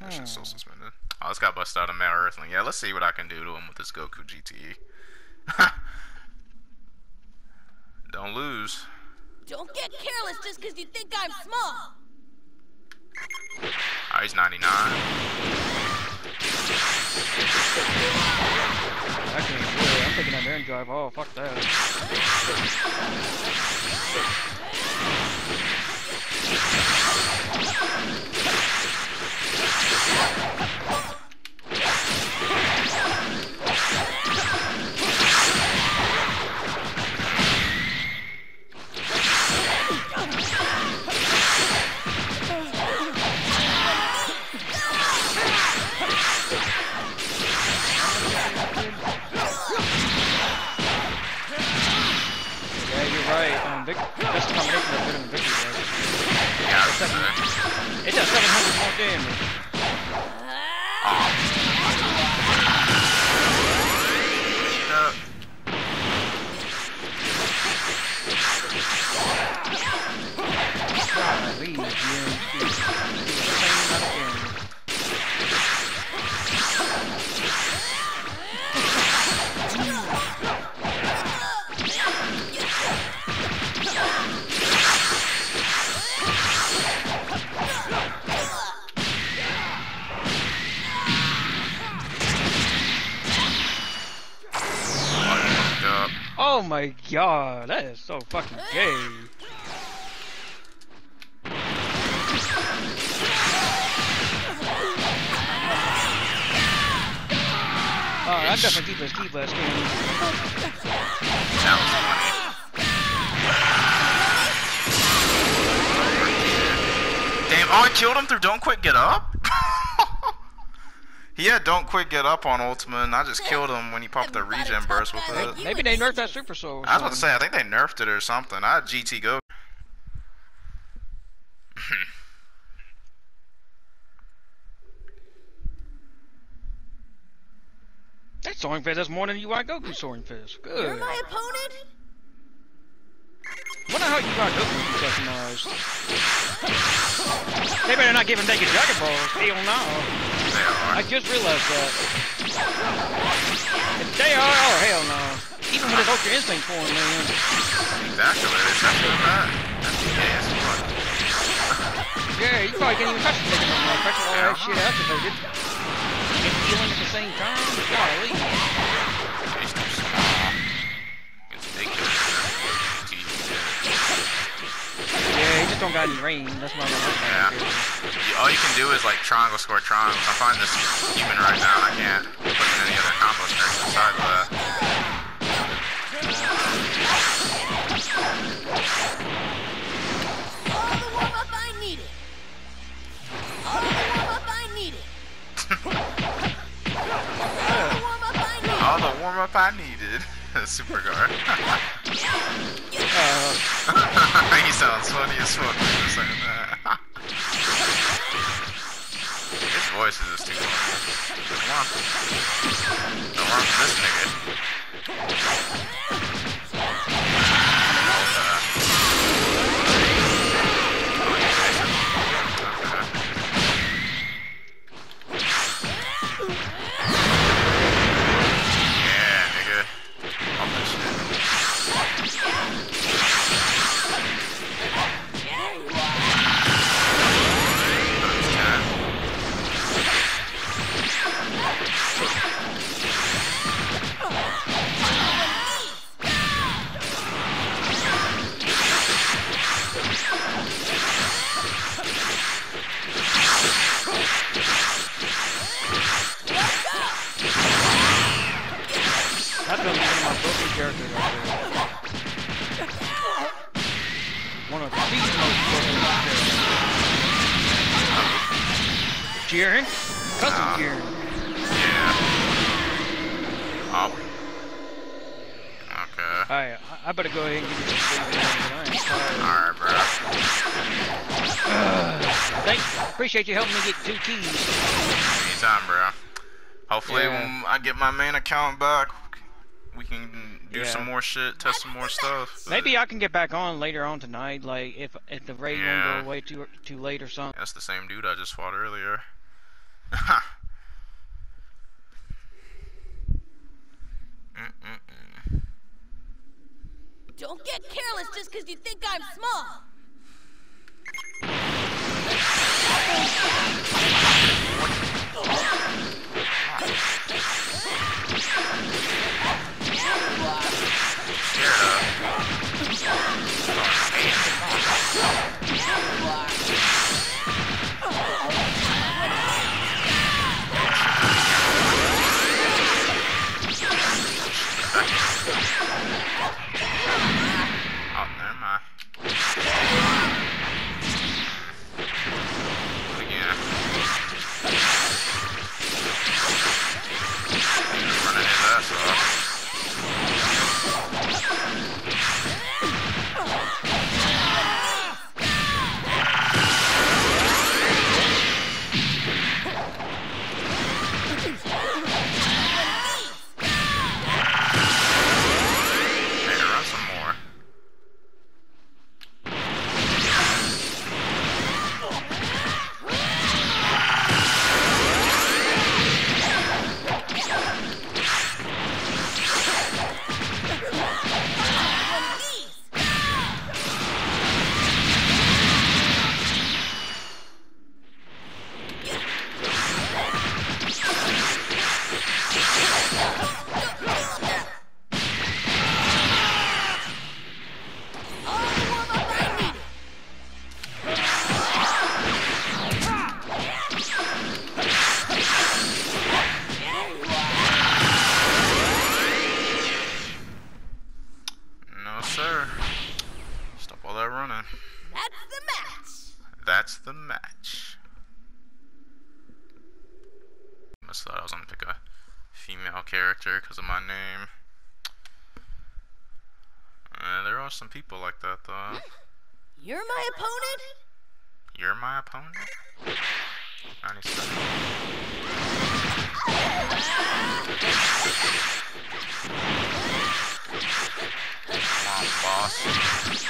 Mission still suspended. Oh, this got busted out of Male Earthling. Yeah, let's see what I can do to him with this Goku GTE. Don't lose. Don't get careless just because you think I'm small. Oh, he's 99. I can't do it. I'm taking that air drive. Oh, fuck that. That's the combination of good and victory, right? Yeah, it does 700 more damage. Golly, oh my god, that is so fucking gay. Oh, I definitely keep this key blast game. That was funny. Damn, oh, I killed him through Don't Quit Get Up? He had Don't Quit Get Up on Ultima, and I just killed him when he popped the regen burst with it. Maybe they nerfed that Super Soul. I was about to say, I think they nerfed it or something. I had GT Go. That Soaring Fist has more than UI Goku Soaring Fist. Good. You're my opponent? Wonder how UI Goku can customize. They better not give him naked Dragon Balls. Hell no. I just realized that. If they are, oh hell no. Even with his Ultra Instinct form, man. Exactly, it's actually that. Yeah, you probably can't even touch the naked no more. Pressure all that shit activated. And healing at the same time? Golly. It's too small. It's ridiculous. Yeah, he just don't got any range. That's why I'm not all you can do is like triangle score triangles. I'm fighting this human right now and I can't put in any other combo strings besides that. All the warm-up I needed. All the warm-up I needed. All the warm-up I needed. Super guard. He sounds funny as fuck when you're saying that. His voice is just too funny. Come on. Don't run from this nigga. That's gonna be one of my broken characters right there. One of the most broken characters. Jiren? Custom Jiren. Yeah. Oh. Okay. Alright, I better go ahead and give you some sleep. Alright, bro. Appreciate you helping me get 2 keys. Anytime, bro. Hopefully when I get my main account back, we can do some more shit, test some more stuff. Maybe I can get back on later on tonight, like if the raid won't go away too late or something. That's the same dude I just fought earlier. Don't get careless just because you think I'm small. Oh, never mind. Again. Running his ass off. That's the match. I must thought I was gonna pick a female character because of my name. There are some people like that though. You're my opponent? You're my opponent? 97. Come on, boss.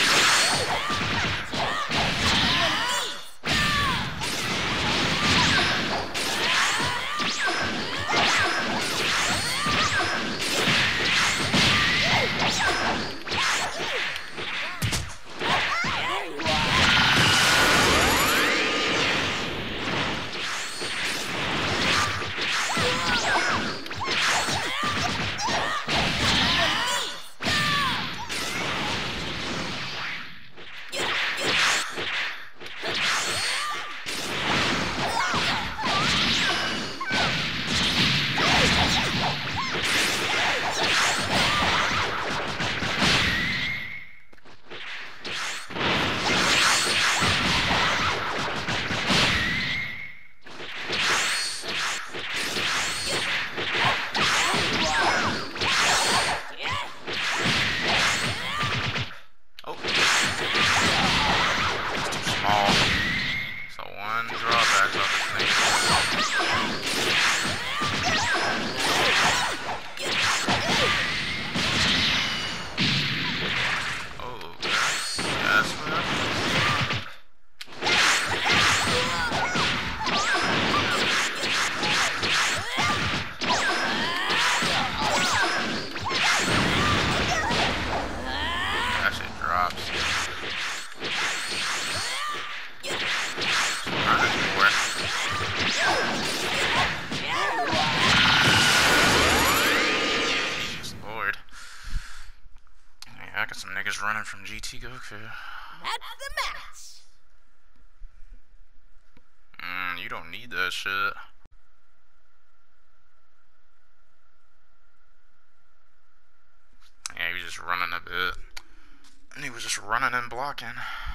Running from GT Goku. That's the match. You don't need that shit. Yeah, he was just running a bit. And he was just running and blocking.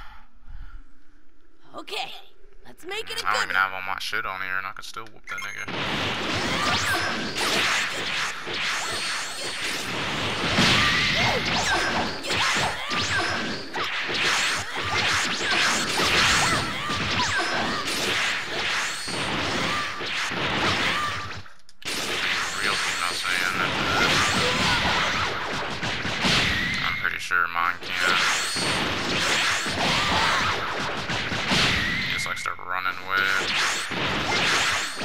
Okay, let's make it a good I don't even have all my shit on here and I could still whoop that nigga. Real female saying that I'm pretty sure mine can't. He just likes to run and whip.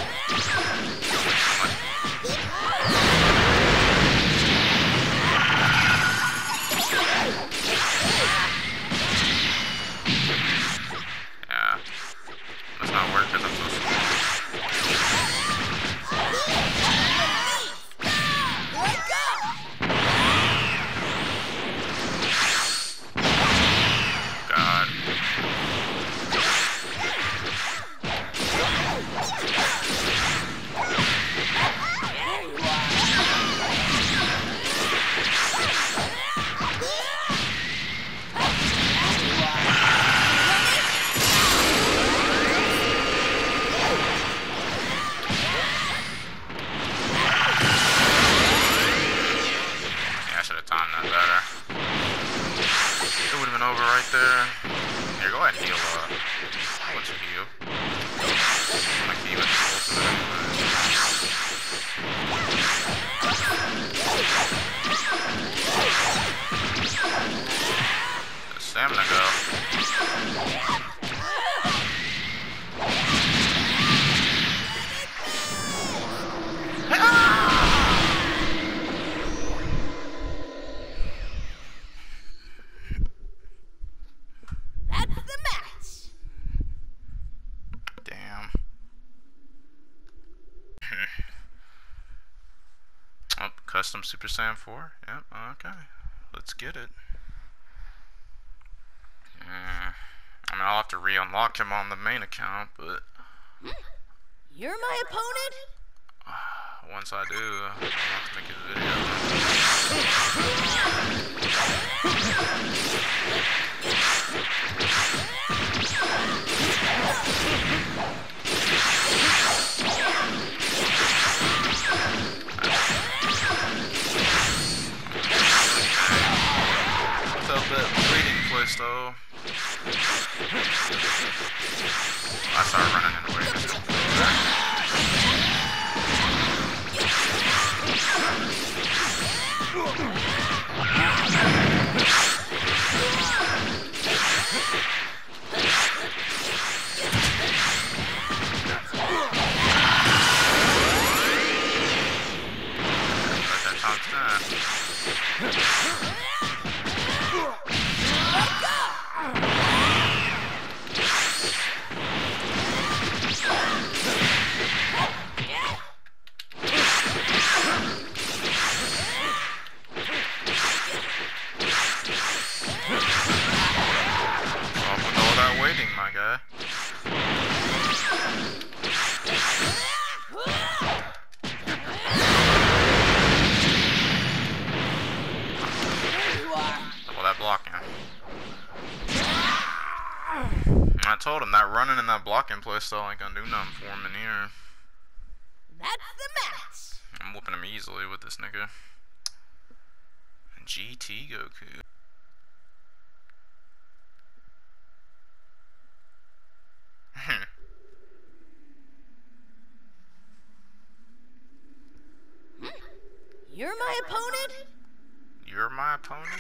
right there. Here, go ahead and heal up. I'll let you heal. I'm gonna keep it close to that. The stamina go. That's the match. Damn. Oh, custom Super Saiyan 4? Yep, okay. Let's get it. I mean, I'll have to re-unlock him on the main account, but... You're my opponent? Once I do, I'll have to make a video. What's up, that bleeding place, though? I started running into way. I told him that running and that blocking play style ain't gonna do nothing for him in here. That's the match. I'm whooping him easily with this nigga. GT Goku. You're my opponent? You're my opponent?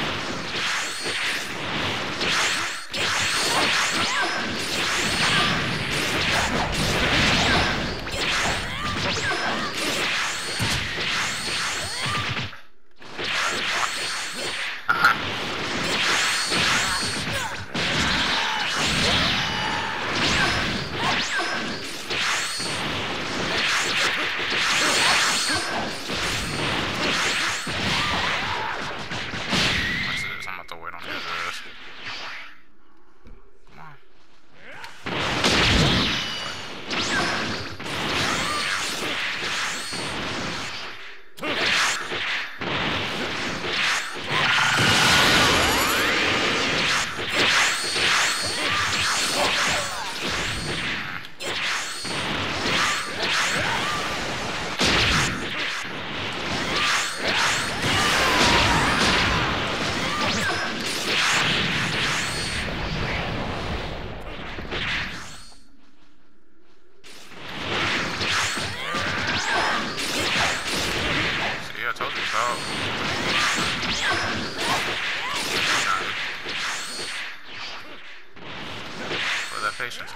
Patience.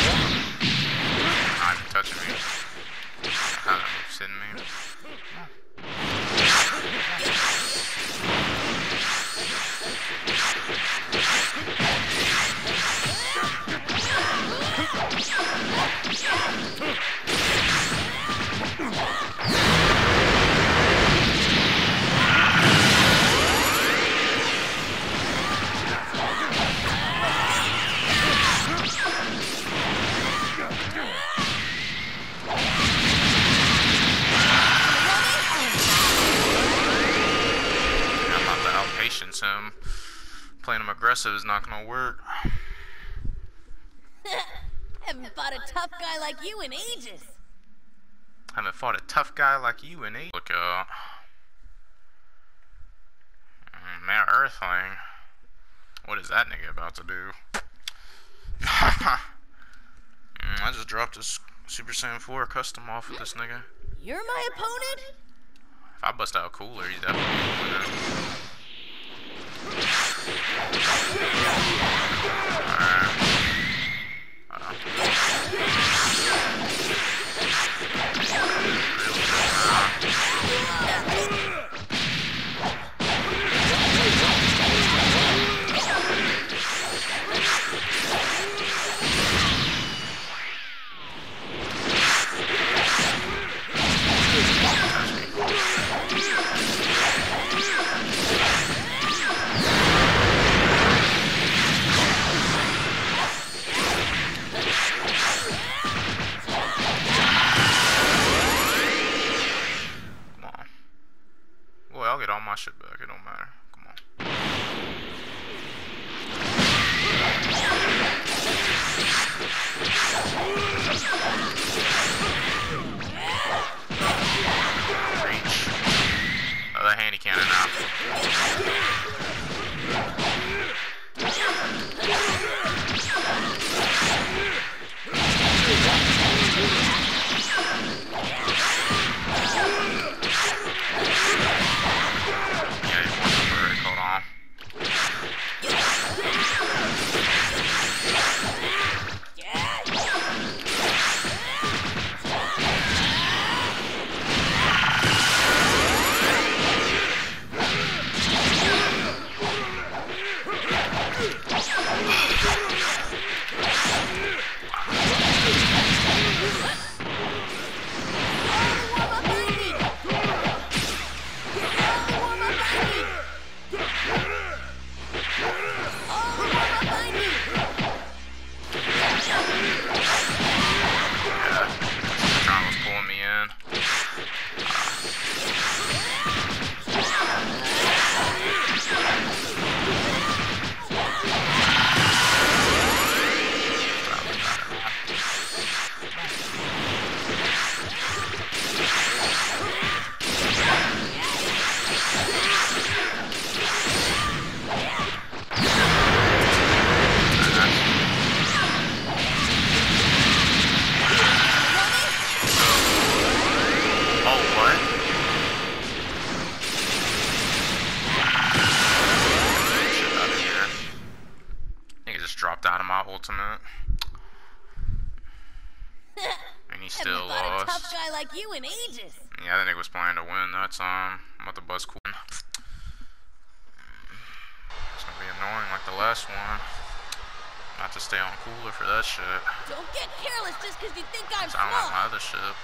Not even touching me. Sitting me. Him playing him aggressive is not gonna work. Haven't fought a tough guy like you in ages. Haven't fought a tough guy like you in ages. Look out. Man, Earthling. What is that nigga about to do? I just dropped this Super Saiyan 4 custom off with this nigga. You're my opponent? If I bust out Cooler, he's definitely a winner. I'll get all my shit back, it don't matter. Come on. Reach. Other handy cannon now. Ultimate. And he still lost. Haven't fought a tough guy like you in ages. Yeah, that nigga was planning to win that time. I'm about to buzz cool. It's gonna be annoying like the last one. Not to stay on Cooler for that shit. Don't get careless just because you think I'm I don't like small. my other shit.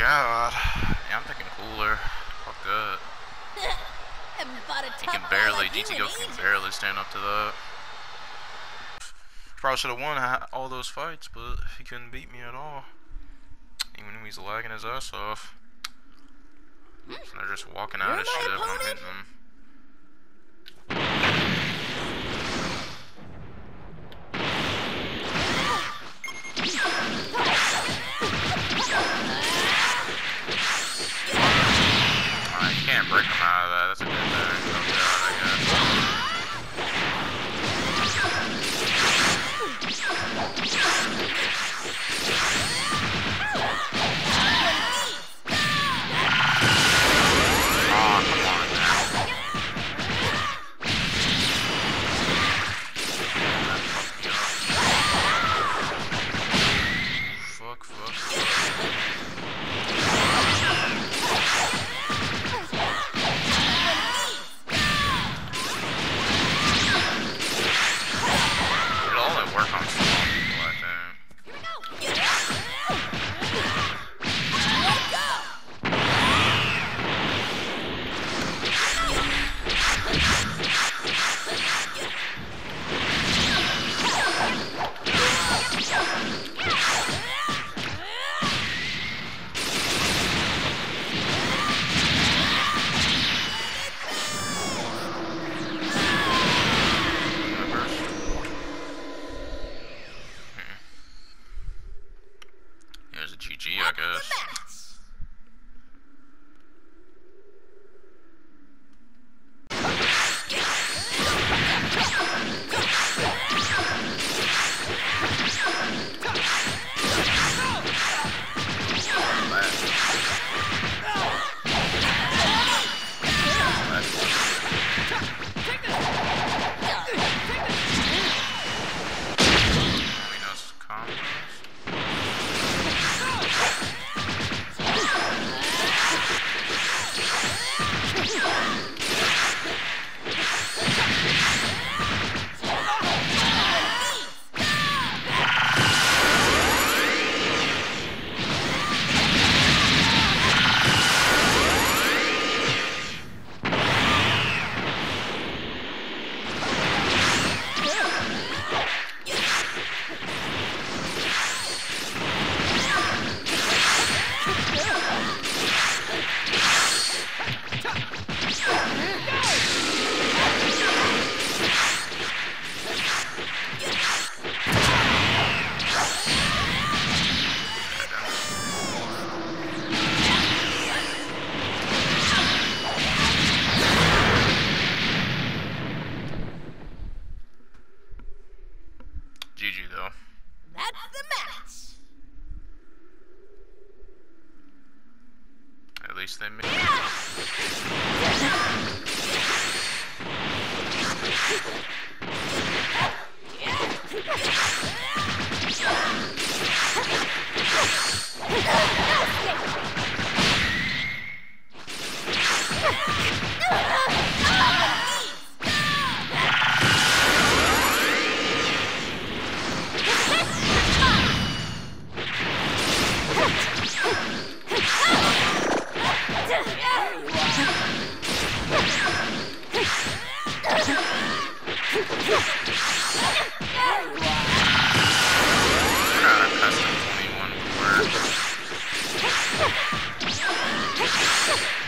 god. Yeah, I'm thinking cooler. Fuck that. Haven't fought a He tough can guy barely, like you in GTO can ages. barely stand up to that. Probably should have won all those fights, but he couldn't beat me at all. Even when he's lagging his ass off. So they're just walking out You're of my shit when I'm opponent? hitting them. You can't break him out of that. That's a good thing. Oh god, I guess. Oh, come on now. Fuck, fuck, fuck. It'll only work on small people, I think. Here's a GG, I guess. GG though. That's the match. At least they made not a custom 21 would work.